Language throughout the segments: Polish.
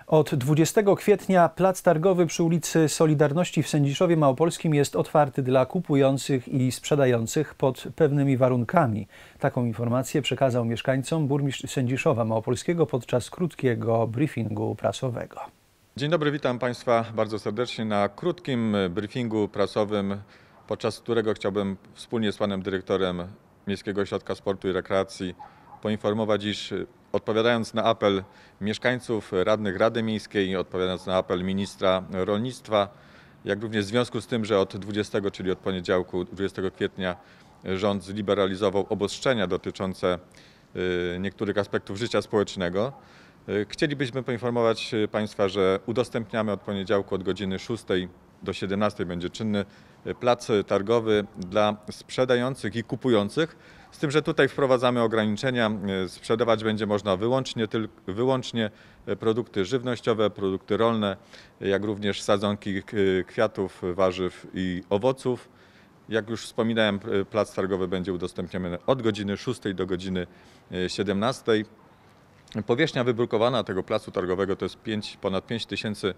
Od 20 kwietnia plac targowy przy ulicy Solidarności w Sędziszowie Małopolskim jest otwarty dla kupujących i sprzedających pod pewnymi warunkami. Taką informację przekazał mieszkańcom burmistrz Sędziszowa Małopolskiego podczas krótkiego briefingu prasowego. Dzień dobry, witam Państwa bardzo serdecznie na krótkim briefingu prasowym, podczas którego chciałbym wspólnie z panem dyrektorem Miejskiego Ośrodka Sportu i Rekreacji poinformować, iż odpowiadając na apel mieszkańców, radnych Rady Miejskiej, odpowiadając na apel ministra rolnictwa, jak również w związku z tym, że od 20, czyli od poniedziałku 20 kwietnia rząd zliberalizował obostrzenia dotyczące niektórych aspektów życia społecznego, chcielibyśmy poinformować Państwa, że udostępniamy od poniedziałku od godziny 6 do 17 będzie czynny plac targowy dla sprzedających i kupujących, z tym, że tutaj wprowadzamy ograniczenia. Sprzedawać będzie można wyłącznie produkty żywnościowe, produkty rolne, jak również sadzonki kwiatów, warzyw i owoców. Jak już wspominałem, plac targowy będzie udostępniony od godziny 6 do godziny 17. Powierzchnia wybrukowana tego placu targowego to jest ponad 5000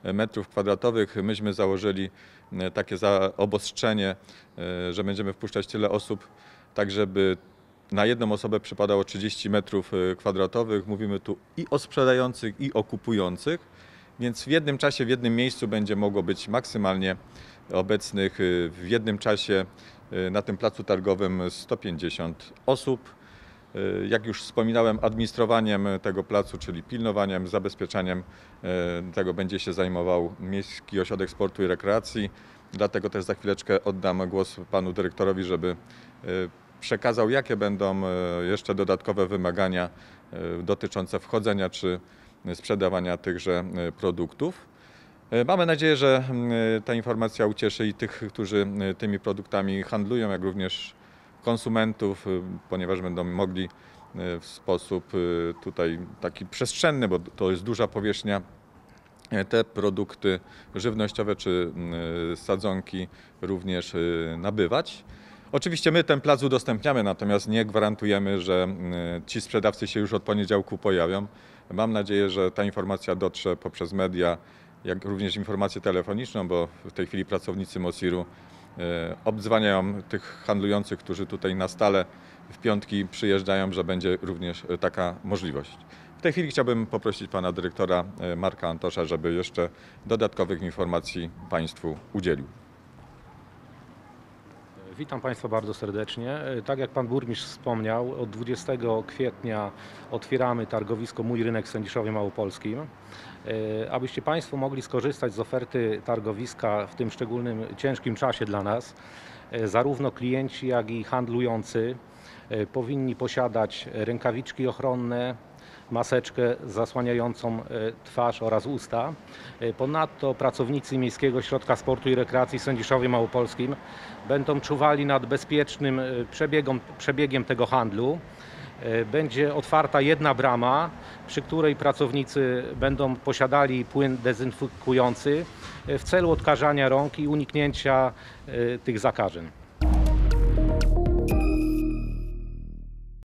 m². Myśmy założyli takie obostrzenie, że będziemy wpuszczać tyle osób, tak żeby na jedną osobę przypadało 30 m². Mówimy tu i o sprzedających, i o kupujących, więc w jednym czasie, w jednym miejscu będzie mogło być maksymalnie obecnych w jednym czasie na tym placu targowym 150 osób. Jak już wspominałem, administrowaniem tego placu, czyli pilnowaniem, zabezpieczaniem tego będzie się zajmował Miejski Ośrodek Sportu i Rekreacji. Dlatego też za chwileczkę oddam głos panu dyrektorowi, żeby przekazał, jakie będą jeszcze dodatkowe wymagania dotyczące wchodzenia czy sprzedawania tychże produktów. Mamy nadzieję, że ta informacja ucieszy i tych, którzy tymi produktami handlują, jak również konsumentów, ponieważ będą mogli w sposób tutaj taki przestrzenny, bo to jest duża powierzchnia, te produkty żywnościowe czy sadzonki również nabywać. Oczywiście my ten plac udostępniamy, natomiast nie gwarantujemy, że ci sprzedawcy się już od poniedziałku pojawią. Mam nadzieję, że ta informacja dotrze poprzez media, jak również informację telefoniczną, bo w tej chwili pracownicy MOSIR-u obdzwaniają tych handlujących, którzy tutaj na stale w piątki przyjeżdżają, że będzie również taka możliwość. W tej chwili chciałbym poprosić pana dyrektora Marka Antosza, żeby jeszcze dodatkowych informacji Państwu udzielił. Witam Państwa bardzo serdecznie. Tak jak Pan Burmistrz wspomniał, od 20 kwietnia otwieramy targowisko Mój Rynek w Sędziszowie Małopolskim. Abyście Państwo mogli skorzystać z oferty targowiska w tym szczególnym, ciężkim czasie dla nas, zarówno klienci, jak i handlujący powinni posiadać rękawiczki ochronne, maseczkę zasłaniającą twarz oraz usta. Ponadto pracownicy Miejskiego Ośrodka Sportu i Rekreacji w Sędziszowie Małopolskim będą czuwali nad bezpiecznym przebiegiem tego handlu. Będzie otwarta jedna brama, przy której pracownicy będą posiadali płyn dezynfekujący w celu odkażania rąk i uniknięcia tych zakażeń.